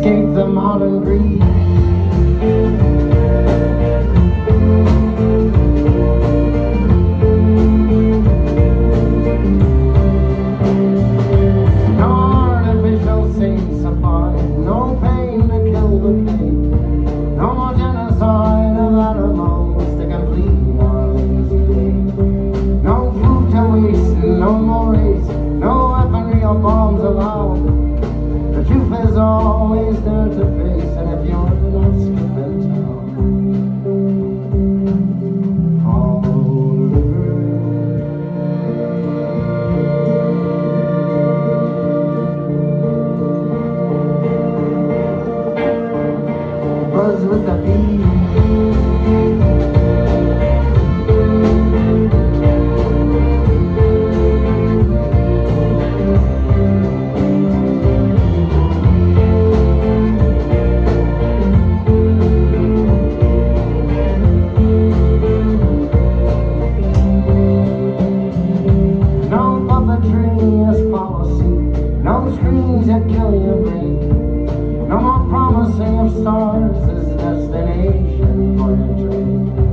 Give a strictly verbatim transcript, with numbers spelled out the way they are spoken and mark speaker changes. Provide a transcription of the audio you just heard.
Speaker 1: escape the modern greed. No artificial saint supply, no pain to kill the pain, no more genocide of animals to complete our lazy day. No food to waste, no more race, no weaponry or bombs allowed. The truth is always there to face, and if you're not skipping town, follow the river. Buzz with the bees. No screens that kill your brain, no more promising of stars as destination for your train.